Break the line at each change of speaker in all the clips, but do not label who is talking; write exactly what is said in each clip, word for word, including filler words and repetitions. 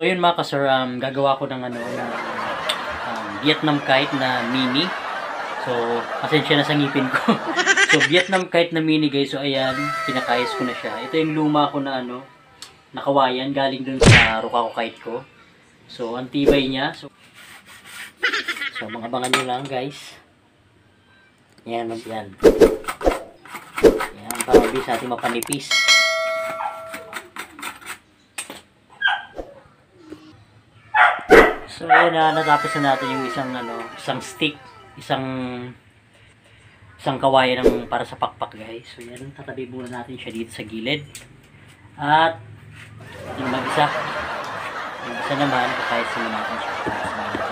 So yun mga ka-sir, um, gagawa ko ng ano, ng um, Vietnam kite na mini. So, pasensya na sa ngipin ko. So, Vietnam kite na mini guys. So, ayan, pinakayos ko na siya. Ito yung luma ko na ano, nakawayan, galing dun sa Rokako kite ko. So, ang tibay niya. So, so mga abangan nyo lang guys. Ayan, yan. Ayan, para mabilis natin mapanipis. So ayan na, natapos na natin yung isang ano, isang stick, isang isang kawayan ng para sa pakpak guys. So yan, tatabi muna natin siya dito sa gilid. At yung mag-isa. Yung isa naman, kakayos naman natin siya. Kakayos naman natin siya.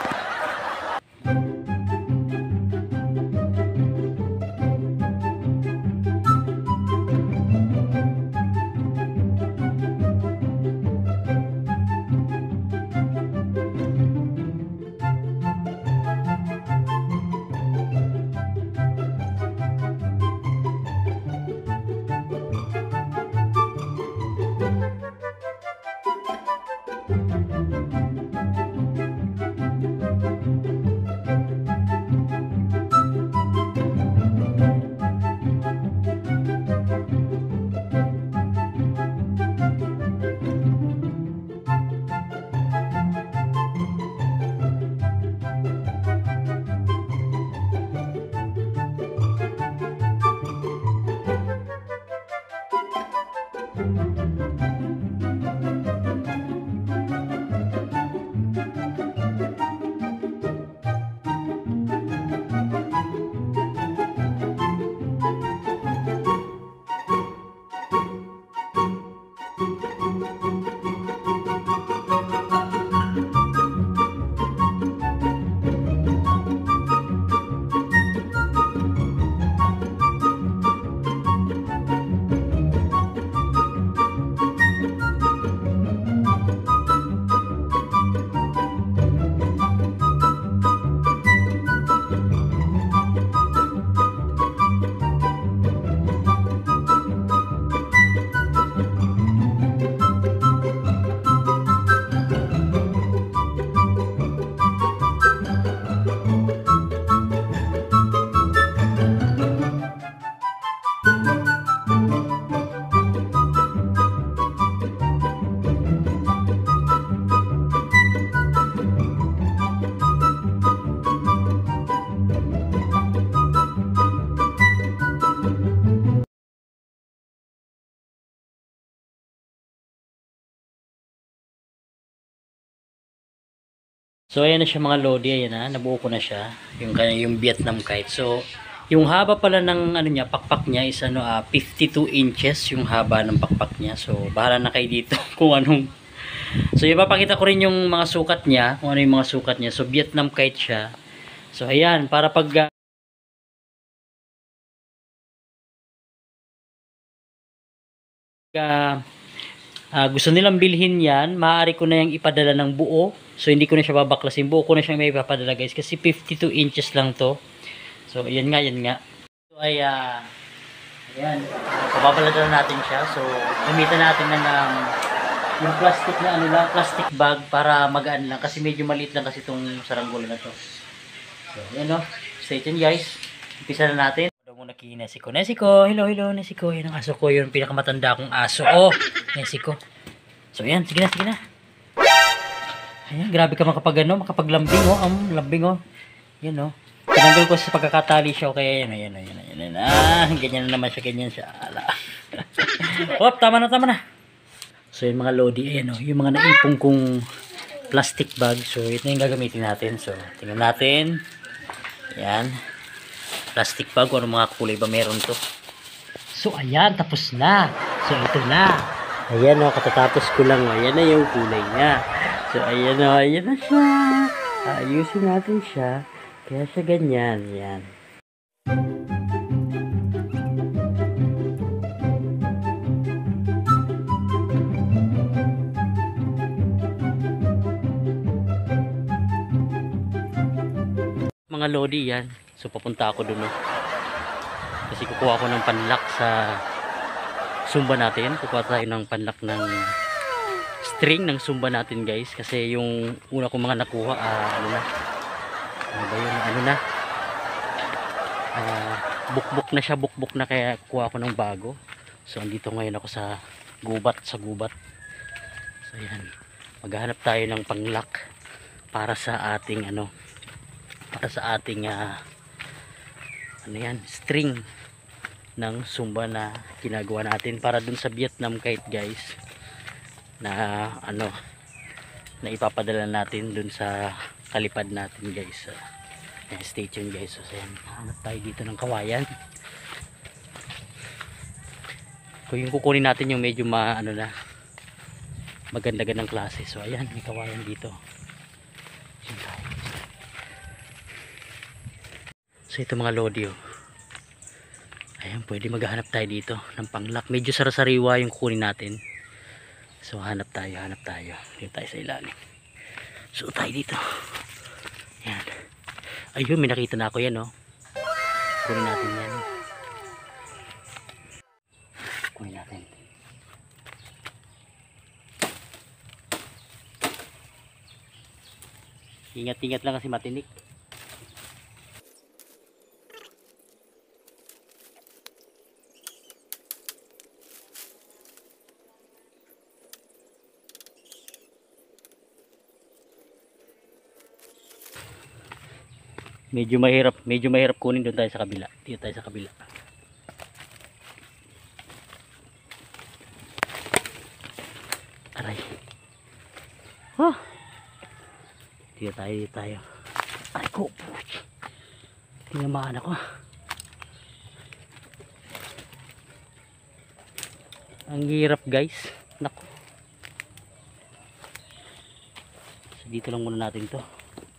So ayan na siya mga lodi, ayan na, nabuo ko na siya, yung yung Vietnam kite. So yung haba pala ng ano niya, pakpak niya is ano uh, fifty-two inches yung haba ng pakpak niya. So bahala na kayo dito kung anong. So ipapakita ko rin yung mga sukat niya, kung ano yung mga sukat niya. So Vietnam kite siya. So ayan, para pag uh, Uh, gusto nilang bilhin yan, maaari ko na yung ipadala ng buo. So hindi ko na siya babaklasin, buo ko na siya may ipapadala guys, kasi fifty-two inches lang to. So yan nga, yan nga. So ay uh, ayan, pababalatan natin siya. So gamitan natin na ng yung plastic na ano lang, plastic bag para magaan lang, kasi medyo maliit lang kasi itong saranggola na to. So yan o, stay tuned guys. Umpisa na natin. Muna kay Nesiko. Nesiko, hello, hello, Nesiko. Yan ang aso ko, yung pinakamatanda kong aso. Oh, Nesiko. So, yan, sige na, sige na. Ayan, grabe ka makapag ano, makapaglambing, oh. Um, lambing, oh. Yan, oh. Tinanggal ko sa pagkakatali siya, okay, yan, ayan, ayan, ayan, ayan. Ah, ganyan na naman siya, ganyan siya. Ala. Hop, tama na, tama na. So, yung mga lodi, ayan, oh. Yung mga naipong kong plastic bag. So, ito yung gagamitin natin. So, tingnan natin. Ayan. Plastic bag, ano mga kulay ba meron to. So ayan, tapos na. So ito na. Ayan o, katatapos ko lang o. Ayan na yung kulay niya. So ayan o, ayan na siya. Ayusin natin siya. Kaya siya ganyan. Ayan. Mga lodi yan. So papunta ako dun, no? Kasi kukuha ako ng panlak sa sumba natin. Kukuha tayo ng panlak ng string ng Sumba natin guys, kasi yung una kong mga nakuha uh, ano na ano ba yun ano na uh, bukbuk na siya bukbuk na, kaya kuha ko ng bago. So andito ngayon ako sa gubat sa gubat. So yan, maghahanap tayo ng panglak para sa ating ano para sa ating uh, ano yan, string ng Sumba na ginagawa natin para dun sa Vietnam kite guys, na ano na ipapadala natin dun sa kalipad natin guys. Uh, stay tuned guys. So yan, hanap tayo dito ng kawayan. Kung yung kukunin natin yung medyo ma ano na maganda-gandang klase. So ayan, may kawayan dito. So ito mga lodi, oh. Ayan, pwede maghanap tayo dito ng panglak. Medyo sarasariwa yung kukunin natin. So hanap tayo, hanap tayo. Dito tayo sa ilalim. So tayo dito. Ayan. Ayun, may nakita na ako yan, oh. Kunin natin yan. Kunin natin. Ingat-ingat lang kasi matinik. Medyo mahirap, medyo mahirap kunin. Doon tayo sa kabila. Dito tayo sa kabila. Aray. Oh. Dito tayo, dito tayo. Aray ko. Tinamaan ako. Ang hirap guys. Naku. So, dito lang muna natin to.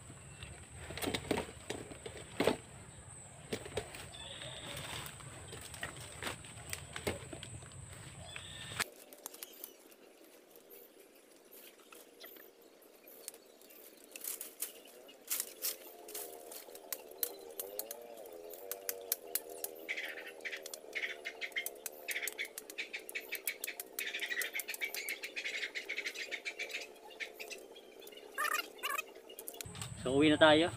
So uwi na tayo.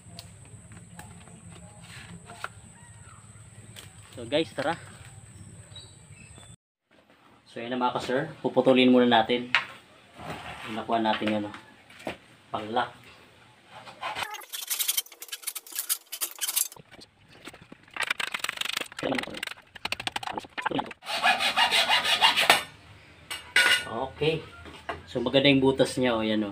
So guys, tara. So yan na mga ka-sir, puputulin muna natin. Nakuha natin ano, panglak. Okay. So maganda yung butas niya, o yan o.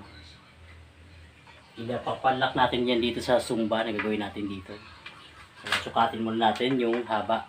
Ipapanlak natin yan dito sa Sumba na gagawin natin dito. So, sukatin muna natin yung haba.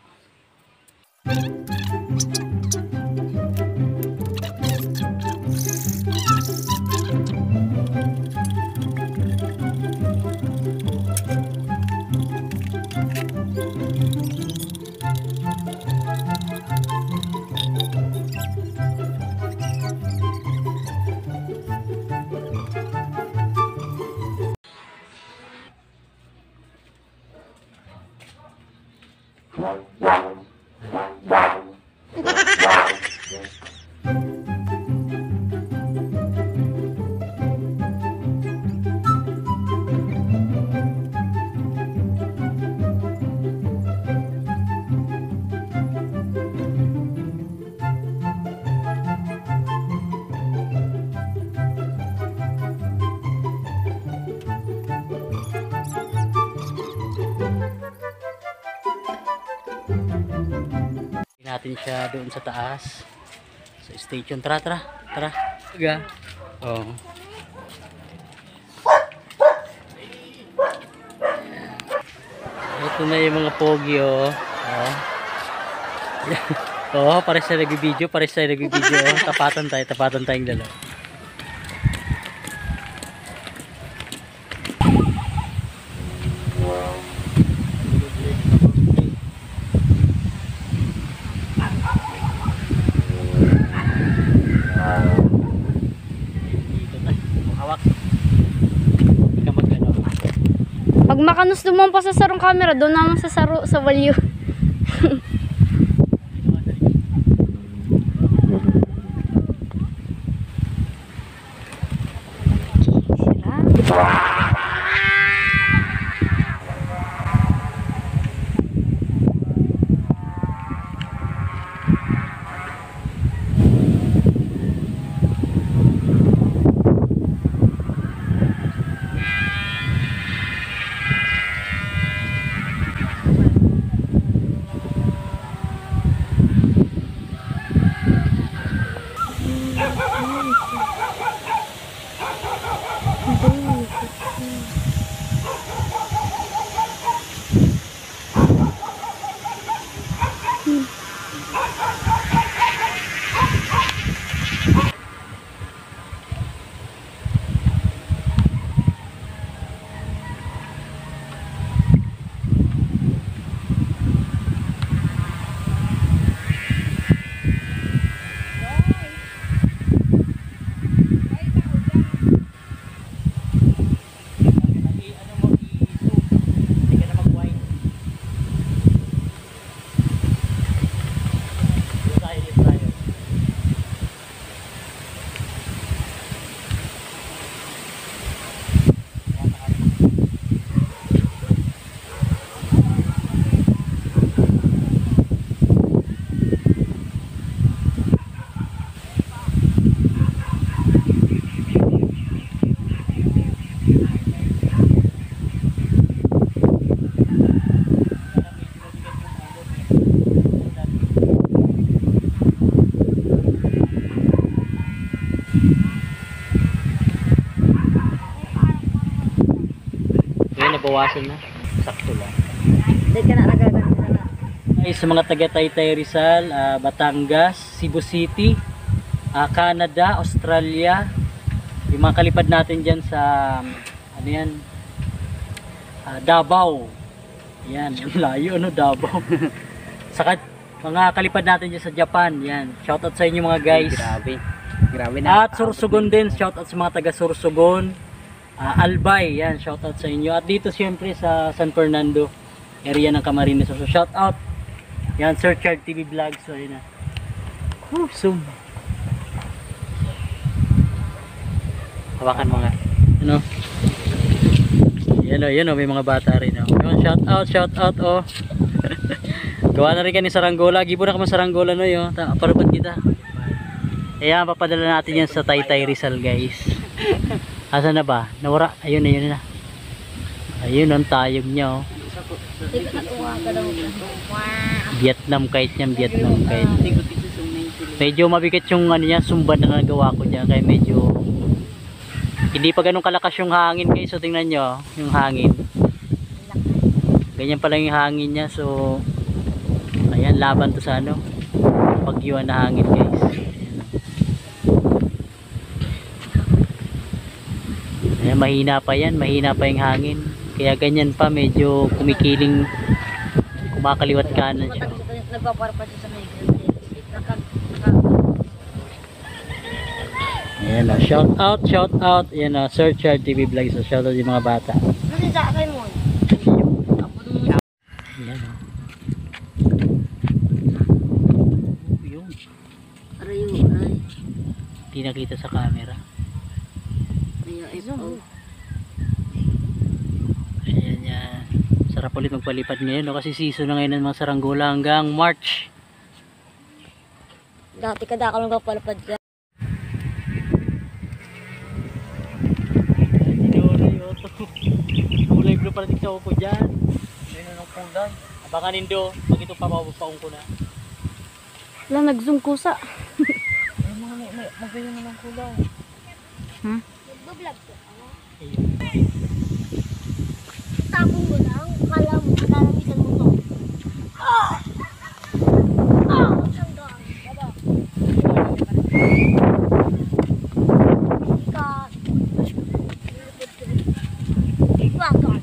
Natin siya doon sa taas sa station. Tara, tara, tara. Aga. Oh. Ito na yung mga pogi, oh. Oh. Oh, pares na nagbibideo, pares na nagbibideo. Oh. Tapatan tayo, tapatan tayong dalawa.
Pag makanos dumang pa sa sarong camera, doon naman sa saro sa value.
Ngayon, nabawasan na. Sakto lang.
Hindi ka na nagaganto na.
Ay, sa mga taga Taytay Rizal, ah, Batangas, Cebu City, ah, Canada, Australia, yung mga kalipad natin dyan sa, ano yan, ah, Davao. Yan, yung layo, ano, Davao. Saka, mga kalipad natin dyan sa Japan, yan. Shoutout sa inyo mga guys.
Grabe. Grabe na.
At Sorsogon din, shoutout sa mga taga Sorsogon. Ah, Albay, yan, shoutout sa inyo. At dito siyempre sa San Fernando, area ng Camarines. So, shoutout. Yan, Sir Chard T V Vlog. So, yun na. Whew, zoom. Hawakan mo nga. Ano? Yan o, yan o, may mga bata rin o. Yun, shoutout, shoutout o. Gawa na rin ka ni Saranggola. Gibo na ka man Saranggola no yun. Parapat kita. Ayan, papadala natin yan sa Taytay Rizal guys. Asa na ba? Nawara. Ayun na, yun na. Ayun ang tayog niya oh. Vietnam kite niyan, Vietnam kite. Medyo mabigat yung ano niya, sumba na nagawa ko diyan kaya medyo hindi pa ganun kalakas yung hangin guys. So tingnan nyo yung hangin. Ganyan pa lang yung hangin niya. So ayan, laban to sa ano, pagyuan na hangin guys. Ayan, mahina pa yan, mahina pa yung hangin. Kaya ganyan pa, medyo kumikiling, kumakaliwat kanan siya.
Nagpaparpa siya sa may
Ayan o, shout out, shout out. Ayan o, Sir Chard T V Vlog. So shout out yung mga bata.
Kasi sa akin mo.
Ayan o. Yun.
Arayo, ay.
Hindi nakita sa camera.
Ayaw, ay, oh.
Ayan yan. Sarap ulit magpalipad ngayon no? Kasi season na ngayon ng mga saranggola hanggang March.
Dati ka da ka lang kapalapad ka.
Kulay blue pa rin sa upo dyan. Hindi na ng kulay. Abangan nindo, pag ito papapaong ko na.
Wala, nag-zoom kusa.
Ay, mga may, may, magayon na ng kulay.
Hmm?
Nagbablog ko.
Ayun.
Tapong mo lang. Kala mo, kalamitan mo to. Ah! Ah! Ang daan. Baba. Ikat. Ikat.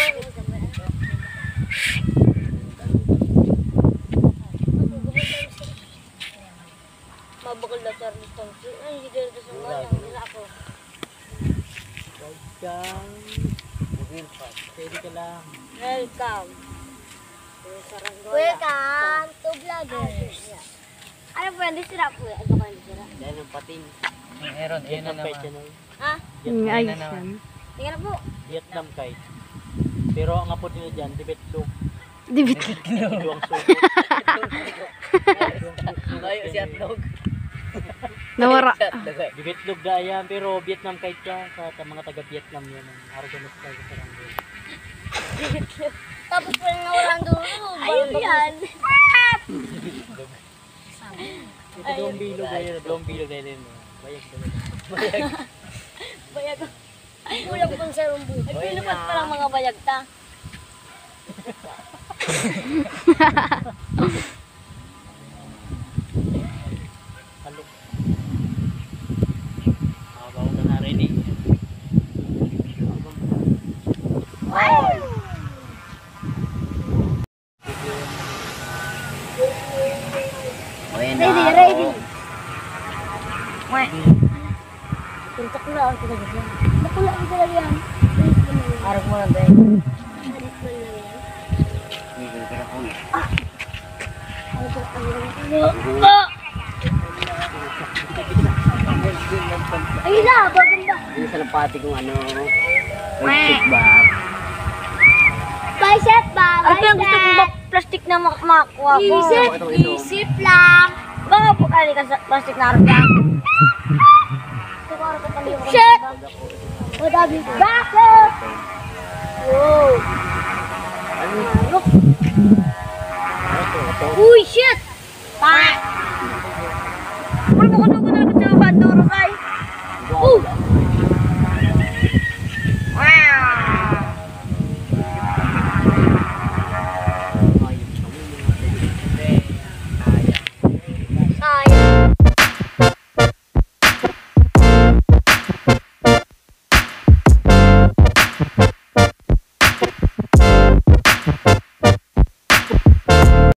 Mabakal na sir nito. Ay, hindi dito sa mga. Hindi ako.
Welcome. Pwede ka lang.
Welcome. Welcome to vloggers. Ano po yan? Di sira po yan. Ano ko yan? Di sira?
Dahil yung pating. Meron, ayun na
Vietnam kite
naman.
yan.
Ha?
Vietnam,
Ayos
na naman.
yan.
Tingnan na po.
Vietnam kite. Pero ang apod nila dyan, Tibet look.
Dibit.
Luwang suko.
Layo si Atlog.
Nawara.
Tibet look da yan, pero Vietnam kite ka. Sa sa mga taga Vietnam yan. Ang Argonaut kite sa saranggola.
Tapos pa rin nawalan doon. Ayun yan.
Ito doong bilog ayun, doong bilog ayun. Bayag bayag.
Bayag. Bayag. Kulang pang sa rumbo. Nagpilipat pa lang mga bayag ta. Ready, ready.
Weh.
Tuntok na ako talaga yan. Bakula ako talaga yan.
Arap mo lang tayo.
Ay na, baganda.
Yung sa lampati kong ano.
Weh.
ba?
Bicep ba?
Ano yung gusto ko ba plastic na mak makuha ko?
Isip, isip lang.
Baka po kali ka sa plastic na harap yan.
Shit! Madami. Bakit? Wow. Marok. Uy, shit! Pa!
Ano ko na ko na sa banduro kay?
Oh!